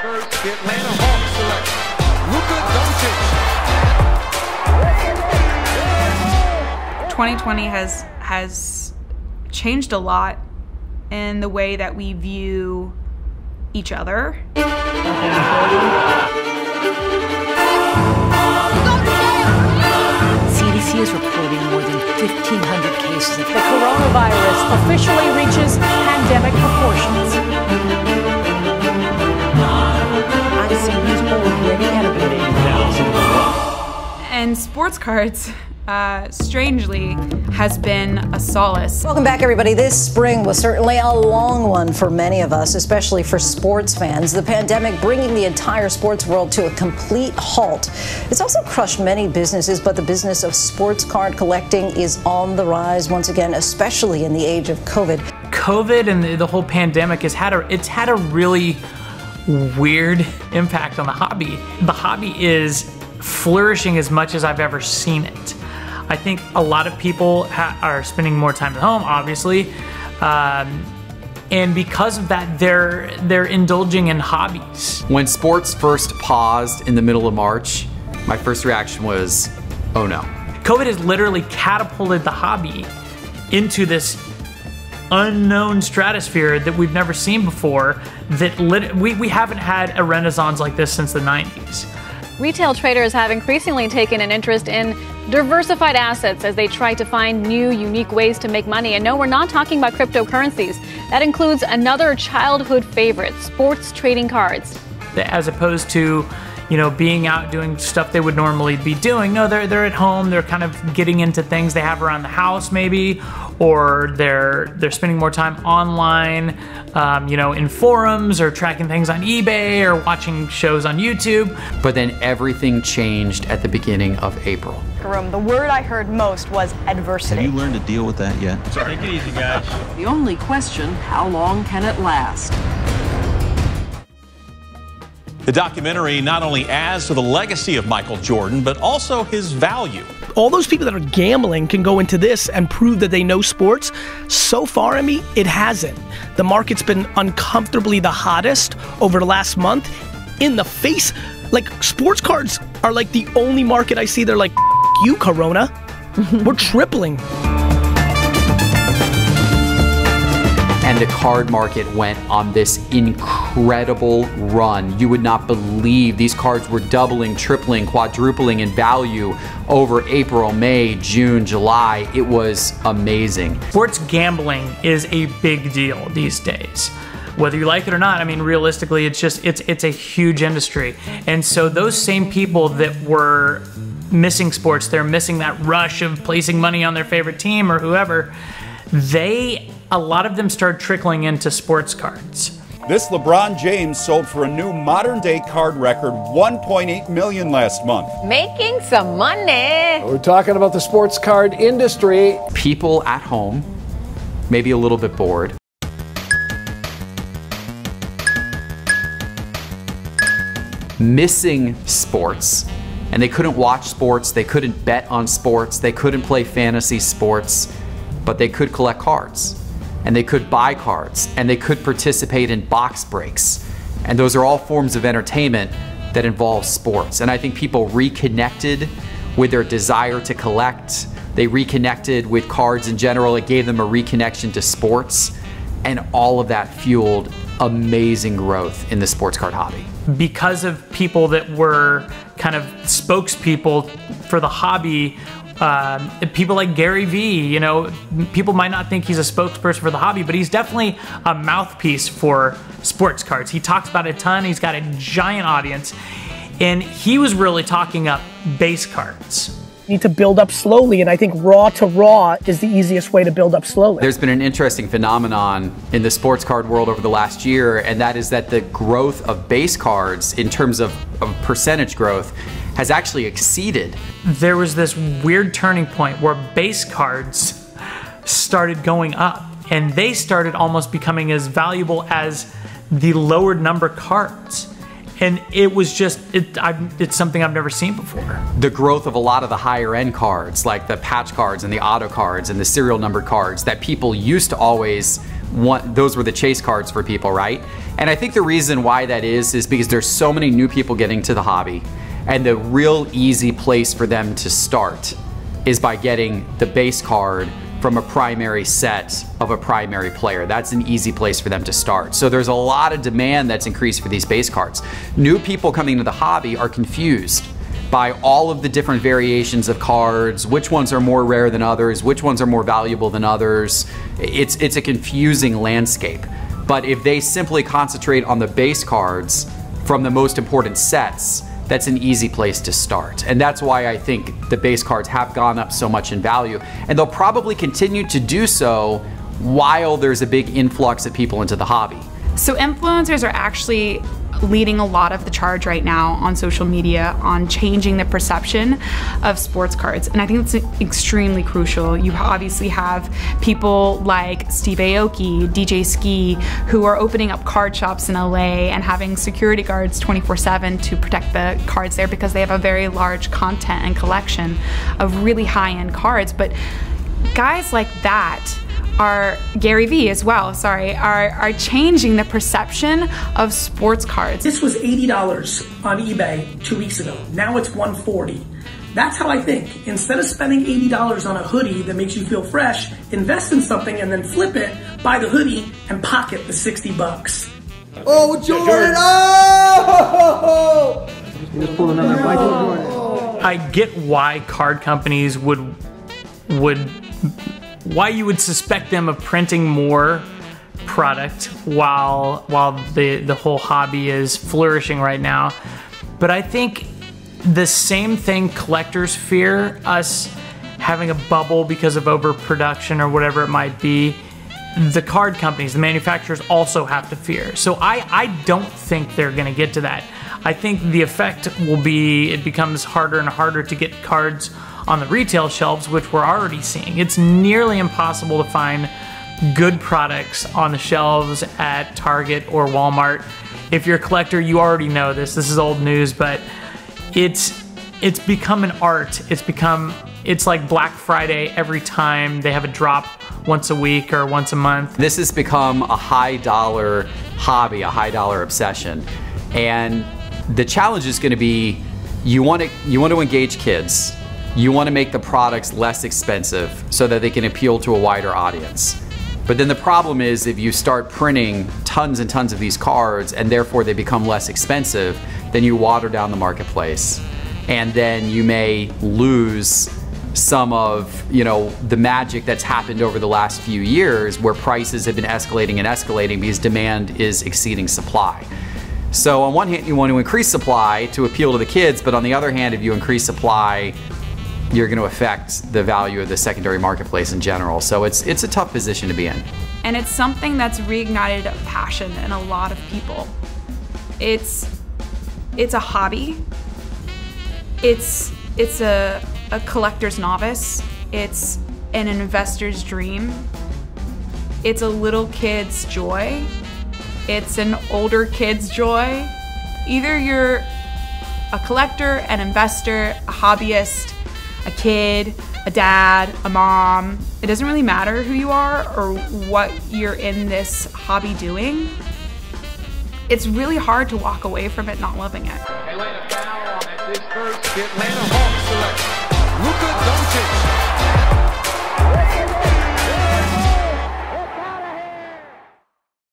The Atlanta Hawks select Luka Doncic. 2020 has changed a lot in the way that we view each other. CDC is reporting more than 1,500 cases. The coronavirus officially reaches pandemic proportions. ICU's already at about 8,000. And sports cards, strangely, has been a solace. Welcome back, everybody. This spring was certainly a long one for many of us, especially for sports fans. The pandemic bringing the entire sports world to a complete halt. It's also crushed many businesses, but the business of sports card collecting is on the rise once again, especially in the age of COVID. COVID and the whole pandemic has had a really weird impact on the hobby. The hobby is flourishing as much as I've ever seen it. I think a lot of people are spending more time at home, obviously, and because of that, they're indulging in hobbies. When sports first paused in the middle of March, my first reaction was, oh no. COVID has literally catapulted the hobby into this unknown stratosphere that we've never seen before. That we haven't had a renaissance like this since the 90s. Retail traders have increasingly taken an interest in diversified assets as they try to find new, unique ways to make money. And no, we're not talking about cryptocurrencies. That includes another childhood favorite, sports trading cards. As opposed to, being out doing stuff they would normally be doing. No, they're at home. They're kind of getting into things they have around the house, maybe, or they're spending more time online, in forums or tracking things on eBay or watching shows on YouTube. But then everything changed at the beginning of April. The word I heard most was adversity. Have you learned to deal with that yet? Take it easy, guys. The only question, how long can it last? The documentary not only adds to the legacy of Michael Jordan, but also his value. All those people that are gambling can go into this and prove that they know sports. So far, Emmy, it hasn't. The market's been uncomfortably the hottest over the last month. In the face, like, sports cards are like the only market I see. They're like, you, Corona. We're tripling. And the card market went on this incredible run. You would not believe these cards were doubling, tripling, quadrupling in value over April, May, June, July. It was amazing. Sports gambling is a big deal these days. Whether you like it or not, I mean, realistically, it's a huge industry. And so those same people that were missing sports, they're missing that rush of placing money on their favorite team or whoever, a lot of them started trickling into sports cards. This LeBron James sold for a new modern-day card record, $1.8 million last month. Making some money. We're talking about the sports card industry. People at home, maybe a little bit bored, missing sports, and they couldn't watch sports, they couldn't bet on sports, they couldn't play fantasy sports, but they could collect cards. And they could buy cards, and they could participate in box breaks. And those are all forms of entertainment that involve sports. And I think people reconnected with their desire to collect. They reconnected with cards in general. It gave them a reconnection to sports. And all of that fueled amazing growth in the sports card hobby. Because of people that were kind of spokespeople for the hobby, people like Gary Vee, people might not think he's a spokesperson for the hobby, but he's definitely a mouthpiece for sports cards. He talks about it a ton. He's got a giant audience, and he was really talking up base cards. You need to build up slowly, and I think raw to raw is the easiest way to build up slowly. There's been an interesting phenomenon in the sports card world over the last year, and that is that the growth of base cards in terms of percentage growth has actually exceeded. There was this weird turning point where base cards started going up, and they started almost becoming as valuable as the lower number cards. And it was just, it's something I've never seen before. The growth of a lot of the higher end cards, like the patch cards and the auto cards and the serial numbered cards that people used to always those were the chase cards for people, right? And I think the reason why that is because there's so many new people getting to the hobby, and the real easy place for them to start is by getting the base card from a primary set of a primary player. That's an easy place for them to start. So there's a lot of demand that's increased for these base cards. New people coming into the hobby are confused by all of the different variations of cards, which ones are more rare than others, which ones are more valuable than others. It's a confusing landscape. But if they simply concentrate on the base cards from the most important sets, that's an easy place to start. And that's why I think the base cards have gone up so much in value. And they'll probably continue to do so while there's a big influx of people into the hobby. So influencers are actually leading a lot of the charge right now on social media on changing the perception of sports cards. And I think it's extremely crucial. You obviously have people like Steve Aoki, DJ Ski, who are opening up card shops in LA and having security guards 24/7 to protect the cards there because they have a very large content and collection of really high-end cards. But guys like that are, Gary Vee as well, sorry, are changing the perception of sports cards. This was $80 on eBay 2 weeks ago. Now it's $140. That's how I think. Instead of spending $80 on a hoodie that makes you feel fresh, invest in something and then flip it, buy the hoodie, and pocket the 60 bucks. Oh, Jordan! Oh! I get why card companies would why you would suspect them of printing more product while the whole hobby is flourishing right now. But I think the same thing collectors fear, us having a bubble because of overproduction or whatever it might be, the card companies, the manufacturers also have to fear. So I don't think they're gonna get to that. I think the effect will be it becomes harder and harder to get cards on the retail shelves, which we're already seeing. It's nearly impossible to find good products on the shelves at Target or Walmart. If you're a collector, you already know this. This is old news, but it's become an art. It's like Black Friday every time they have a drop once a week or once a month. This has become a high dollar hobby, a high dollar obsession. And the challenge is gonna be, you want to engage kids. You want to make the products less expensive so that they can appeal to a wider audience. But then the problem is if you start printing tons and tons of these cards and therefore they become less expensive, then you water down the marketplace. And then you may lose some of, the magic that's happened over the last few years where prices have been escalating and escalating because demand is exceeding supply. So on one hand, you want to increase supply to appeal to the kids, but on the other hand, if you increase supply, you're going to affect the value of the secondary marketplace in general. So it's a tough position to be in. And it's something that's reignited a passion in a lot of people. It's a hobby. It's a collector's novice. It's an investor's dream. It's a little kid's joy. It's an older kid's joy. Either you're a collector, an investor, a hobbyist, a kid, a dad, a mom. It doesn't really matter who you are or what you're in this hobby doing. It's really hard to walk away from it not loving it. Atlanta foul on this first. The Atlanta Hawks select Luka Doncic.